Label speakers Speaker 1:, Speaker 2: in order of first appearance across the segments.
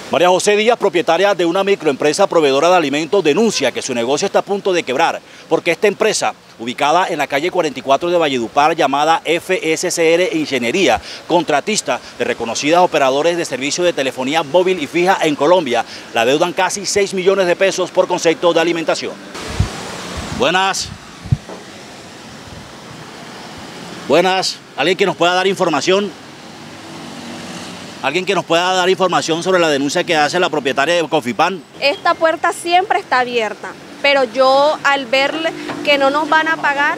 Speaker 1: María José Díaz, propietaria de una microempresa proveedora de alimentos, denuncia que su negocio está a punto de quebrar porque esta empresa, ubicada en la calle 44 de Valledupar, llamada FSCR Ingeniería, contratista de reconocidas operadores de servicio de telefonía móvil y fija en Colombia, la deudan casi 6 millones de pesos por concepto de alimentación. Buenas. Buenas. ¿Alguien que nos pueda dar información? ¿Alguien que nos pueda dar información sobre la denuncia que hace la propietaria de Cofipan?
Speaker 2: Esta puerta siempre está abierta, pero yo al ver que no nos van a pagar,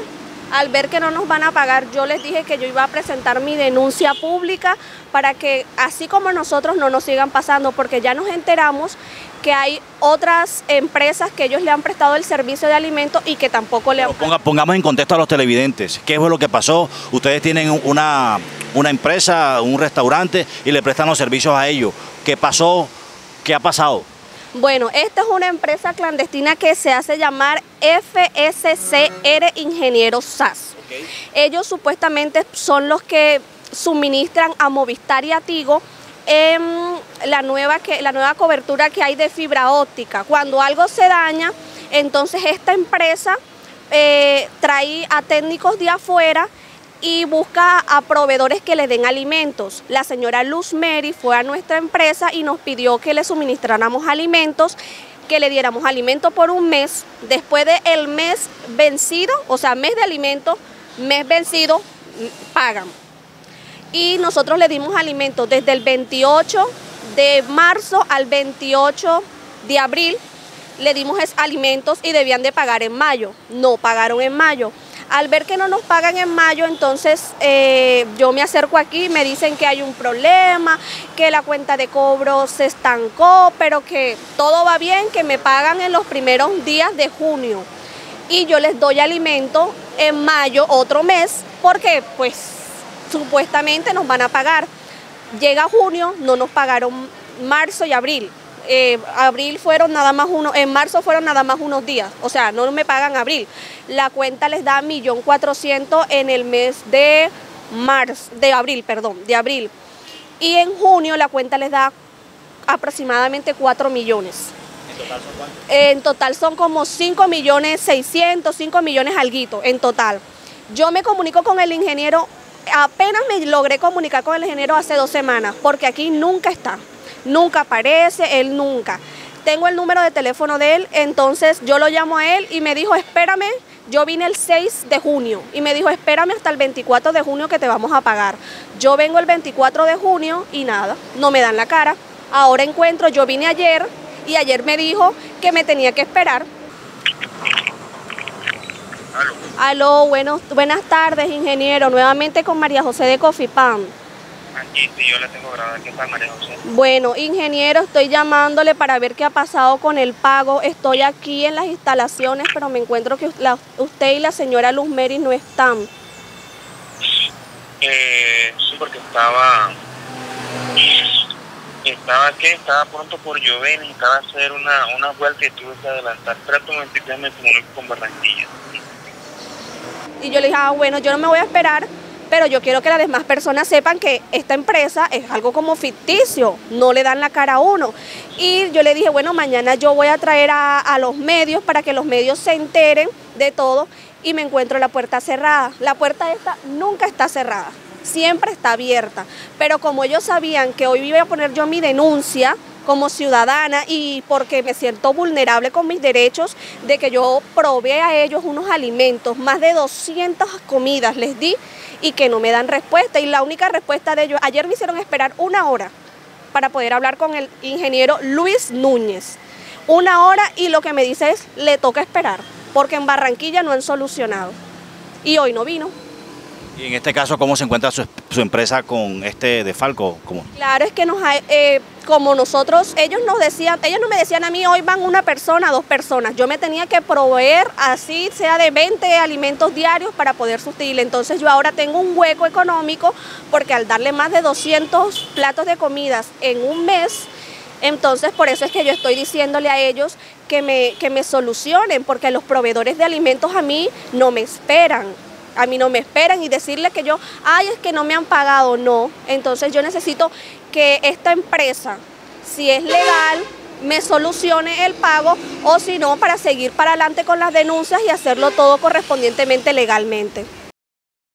Speaker 2: yo les dije que yo iba a presentar mi denuncia pública para que así como nosotros no nos sigan pasando, porque ya nos enteramos que hay otras empresas que ellos le han prestado el servicio de alimentos y que tampoco le han...
Speaker 1: Pongamos en contexto a los televidentes, ¿qué fue lo que pasó? Ustedes tienen una empresa, un restaurante y le prestan los servicios a ellos. ¿Qué pasó? ¿Qué ha pasado?
Speaker 2: Bueno, esta es una empresa clandestina que se hace llamar FSCR Ingenieros SAS. Okay. Ellos supuestamente son los que suministran a Movistar y a Tigo la nueva cobertura que hay de fibra óptica. Cuando algo se daña, entonces esta empresa trae a técnicos de afuera y busca a proveedores que le den alimentos. La señora Luz Mary fue a nuestra empresa y nos pidió que le suministráramos alimentos, que le diéramos alimento por un mes. Después del mes vencido, o sea, mes de alimento, mes vencido, pagan. Y nosotros le dimos alimentos desde el 28 de marzo al 28 de abril, le dimos alimentos y debían de pagar en mayo. No pagaron en mayo. Al ver que no nos pagan en mayo, entonces yo me acerco aquí y me dicen que hay un problema, que la cuenta de cobro se estancó, pero que todo va bien, que me pagan en los primeros días de junio. Y yo les doy alimento en mayo, otro mes, porque pues supuestamente nos van a pagar. Llega junio, no nos pagaron marzo y abril. Abril fueron nada más en marzo fueron nada más unos días, o sea, no me pagan abril. La cuenta les da 1.400.000 en el mes de abril. Y en junio la cuenta les da aproximadamente 4 millones.
Speaker 1: ¿En total son cuánto?
Speaker 2: En total son como 5.600.000, 5 millones alguito en total. Yo me comunico con el ingeniero, apenas me logré comunicar con el ingeniero hace 2 semanas, porque aquí nunca está. Nunca aparece, él nunca. Tengo el número de teléfono de él, entonces yo lo llamo a él y me dijo, espérame, yo vine el 6 de junio y me dijo, espérame hasta el 24 de junio que te vamos a pagar. Yo vengo el 24 de junio y nada, no me dan la cara. Ahora encuentro, yo vine ayer y ayer me dijo que me tenía que esperar. Aló, buenas tardes, ingeniero, nuevamente con María José de Cofipan.
Speaker 3: Aquí sí, yo la tengo grabada. ¿Qué tal, María José?
Speaker 2: Bueno, ingeniero, estoy llamándole para ver qué ha pasado con el pago. Estoy aquí en las instalaciones, pero me encuentro que usted y la señora Luz Mary no están.
Speaker 3: Sí, porque estaba pronto por llover, necesitaba hacer una vuelta y tuve que adelantar. Espérate un momentito, me comunico con Barranquilla.
Speaker 2: Y yo le dije, bueno, yo no me voy a esperar, pero yo quiero que las demás personas sepan que esta empresa es algo como ficticio, no le dan la cara a uno. Y yo le dije, bueno, mañana yo voy a traer a los medios para que los medios se enteren de todo y me encuentro la puerta cerrada. La puerta esta nunca está cerrada, siempre está abierta. Pero como ellos sabían que hoy iba a poner yo mi denuncia como ciudadana y porque me siento vulnerable con mis derechos de que yo probé a ellos unos alimentos, más de 200 comidas les di y que no me dan respuesta. Y la única respuesta de ellos, ayer me hicieron esperar 1 hora para poder hablar con el ingeniero Luis Núñez. 1 hora y lo que me dice es, le toca esperar, porque en Barranquilla no han solucionado. Y hoy no vino.
Speaker 1: Y en este caso, ¿cómo se encuentra su empresa con Defalco?
Speaker 2: Claro, es que como nosotros, ellos no me decían a mí, hoy van 1 persona, 2 personas. Yo me tenía que proveer, así sea de 20 alimentos diarios para poder sustituir. Entonces yo ahora tengo un hueco económico, porque al darle más de 200 platos de comidas en un mes, entonces por eso es que yo estoy diciéndole a ellos que me solucionen, porque los proveedores de alimentos a mí no me esperan. Y decirle que es que no me han pagado, no. Entonces yo necesito que esta empresa si es legal, me solucione el pago, o si no, para seguir para adelante con las denuncias y hacerlo todo correspondientemente legalmente.